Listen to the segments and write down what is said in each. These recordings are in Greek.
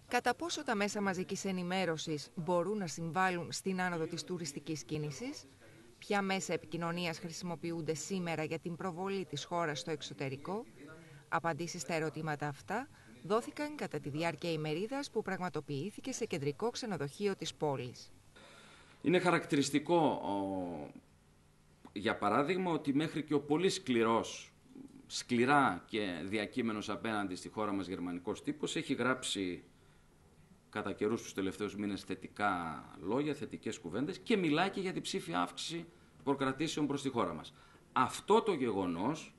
Κατά πόσο τα μέσα μαζικής ενημέρωσης μπορούν να συμβάλλουν στην άνοδο της τουριστικής κίνησης, ποια μέσα επικοινωνίας χρησιμοποιούνται σήμερα για την προβολή της χώρας στο εξωτερικό, απαντήσεις στα ερωτήματα αυτά δόθηκαν κατά τη διάρκεια ημερίδας που πραγματοποιήθηκε σε κεντρικό ξενοδοχείο της πόλης. Είναι χαρακτηριστικό, για παράδειγμα, ότι μέχρι και ο πολύ σκληρά και διακείμενος απέναντι στη χώρα μας γερμανικός τύπος έχει γράψει κατά καιρούς τους τελευταίους μήνες θετικά λόγια, θετικές κουβέντες και μιλάει και για την ψήφια αύξηση προκρατήσεων προς τη χώρα μας. Αυτό το γεγονός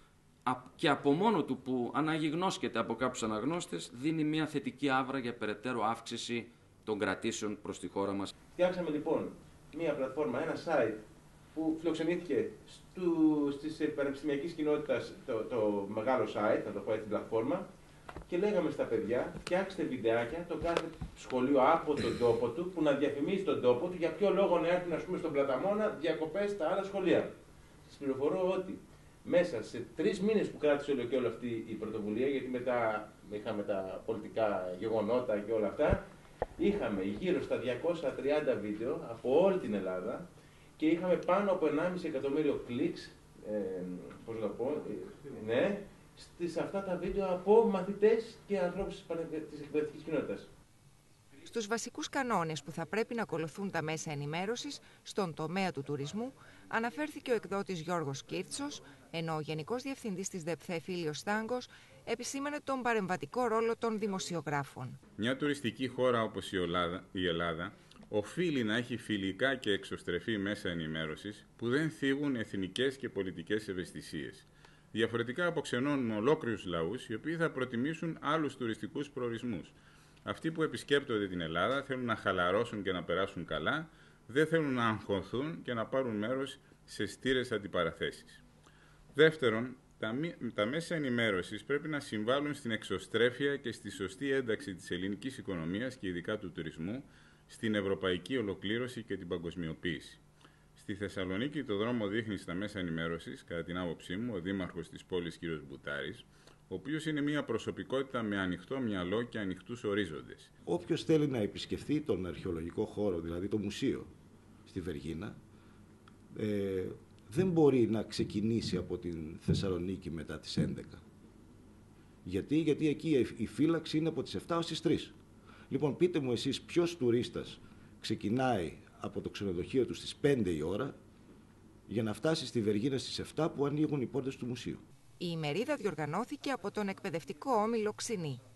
και από μόνο του που αναγιγνώσκεται από κάποιους αναγνώστες δίνει μια θετική άβρα για περαιτέρω αύξηση των κρατήσεων προς τη χώρα μας. Φτιάξαμε λοιπόν μια πλατφόρμα, ένα site που φιλοξενήθηκε στις πανεπιστημιακής κοινότητας το μεγάλο site, θα το πω έτσι, την πλατφόρμα, και λέγαμε στα παιδιά, φτιάξτε βιντεάκια το κάθε σχολείο από τον τόπο του που να διαφημίζει τον τόπο του για ποιο λόγο να έρθουν, ας πούμε, στον Πλαταμόνα διακοπές στα άλλα σχολεία. Σας πληροφορώ ότι μέσα σε 3 μήνες που κράτησε όλο και όλη αυτή η πρωτοβουλία, γιατί μετά είχαμε τα πολιτικά γεγονότα και όλα αυτά, είχαμε γύρω στα 230 βίντεο από όλη την Ελλάδα και είχαμε πάνω από 1,5 εκατομμύριο κλικς, πώς να το πω, ναι, σε αυτά τα βίντεο από μαθητές και ανθρώπους της εκπαιδευτικής κοινότητας. Στους βασικούς κανόνες που θα πρέπει να ακολουθούν τα μέσα ενημέρωσης στον τομέα του τουρισμού αναφέρθηκε ο εκδότης Γιώργος Κίρτσος, ενώ ο Γενικός Διευθυντής της ΔΕΠΘΕ Φίλιος Στάγκος επισήμανε τον παρεμβατικό ρόλο των δημοσιογράφων. Μια τουριστική χώρα όπως η Ελλάδα οφείλει να έχει φιλικά και εξωστρεφή μέσα ενημέρωσης που δεν θίγουν εθνικές και πολιτικές ευαισθησίες. Διαφορετικά αποξενώνουν ολόκληρους λαούς οι οποίοι θα προτιμήσουν άλλους τουριστικούς προορισμούς. Αυτοί που επισκέπτονται την Ελλάδα θέλουν να χαλαρώσουν και να περάσουν καλά, δεν θέλουν να αγχωθούν και να πάρουν μέρος σε στήρες αντιπαραθέσεις. Δεύτερον, τα μέσα ενημέρωσης πρέπει να συμβάλλουν στην εξωστρέφεια και στη σωστή ένταξη της ελληνικής οικονομίας και ειδικά του τουρισμού στην ευρωπαϊκή ολοκλήρωση και την παγκοσμιοποίηση. Στη Θεσσαλονίκη το δρόμο δείχνει στα μέσα ενημέρωσης, κατά την άποψή μου, ο δήμαρχος της πόλης κ. Μπουτάρης, ο οποίος είναι μια προσωπικότητα με ανοιχτό μυαλό και ανοιχτούς ορίζοντες. Όποιος θέλει να επισκεφθεί τον αρχαιολογικό χώρο, δηλαδή το μουσείο στη Βεργίνα, δεν μπορεί να ξεκινήσει από την Θεσσαλονίκη μετά τις 11. Γιατί εκεί η φύλαξη είναι από τις 7 ως τις 3. Λοιπόν, πείτε μου εσείς ποιος τουρίστας ξεκινάει από το ξενοδοχείο του στις 5 η ώρα για να φτάσει στη Βεργίνα στις 7 που ανοίγουν οι πόρτες του μουσείου. Η ημερίδα διοργανώθηκε από τον εκπαιδευτικό όμιλο Ξινή.